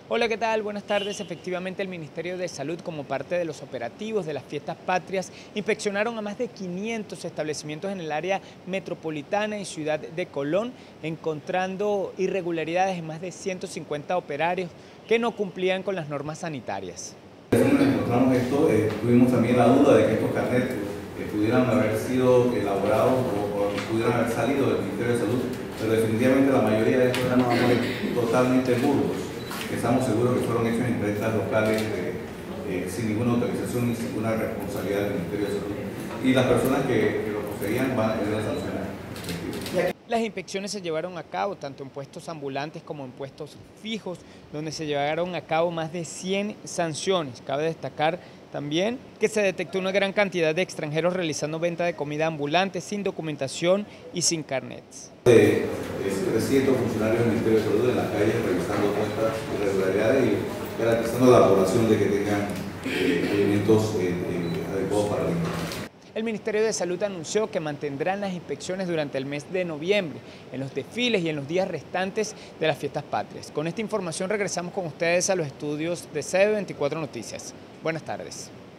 Hola, ¿qué tal? Buenas tardes. Efectivamente, el Ministerio de Salud, como parte de los operativos de las fiestas patrias, inspeccionaron a más de 500 establecimientos en el área metropolitana y ciudad de Colón, encontrando irregularidades en más de 150 operarios que no cumplían con las normas sanitarias. Cuando encontramos esto, tuvimos también la duda de que estos carnets pudieran haber sido elaborados o pudieran haber salido del Ministerio de Salud, pero definitivamente la mayoría de estos eran totalmente burdos. Estamos seguros que fueron hechos en imprentas locales sin ninguna autorización ni sin ninguna responsabilidad del Ministerio de Salud. Y las personas que lo poseían van a tener sanciones. Las inspecciones se llevaron a cabo tanto en puestos ambulantes como en puestos fijos, donde se llevaron a cabo más de 100 sanciones. Cabe destacar también que se detectó una gran cantidad de extranjeros realizando venta de comida ambulante sin documentación y sin carnets. 300 funcionarios del Ministerio de Salud en las calles revisando todas estas irregularidades y garantizando a la población de que tengan alimentos adecuados para la vida. El Ministerio de Salud anunció que mantendrán las inspecciones durante el mes de noviembre, en los desfiles y en los días restantes de las fiestas patrias. Con esta información regresamos con ustedes a los estudios de CB24 Noticias. Buenas tardes.